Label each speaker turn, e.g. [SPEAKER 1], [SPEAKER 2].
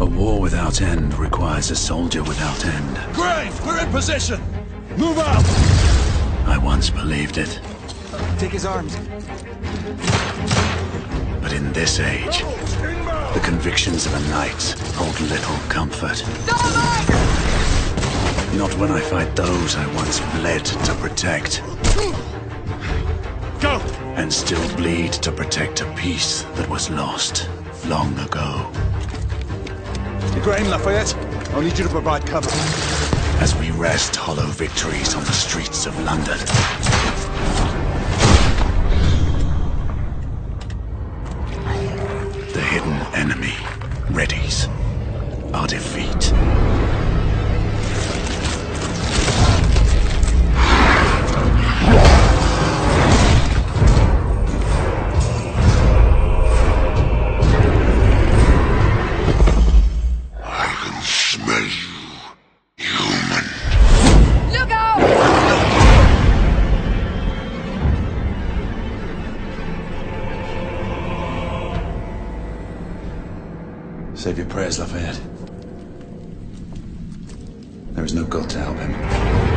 [SPEAKER 1] war without end requires a soldier without end.
[SPEAKER 2] Grave, we're in position! Move out!
[SPEAKER 1] I once believed it.
[SPEAKER 3] Take his arms.
[SPEAKER 1] But in this age, the convictions of a knight hold little comfort. Not when I fight those I once bled to protect.
[SPEAKER 2] Go!
[SPEAKER 1] And still bleed to protect a peace that was lost long ago.
[SPEAKER 2] You're Graham, Lafayette. I'll need you to provide cover.
[SPEAKER 1] As we wrest hollow victories on the streets of London. The hidden enemy readies our defeat.
[SPEAKER 4] Smell you, human.
[SPEAKER 5] Look out!
[SPEAKER 1] Save your prayers, Lafayette. There is no God to help him.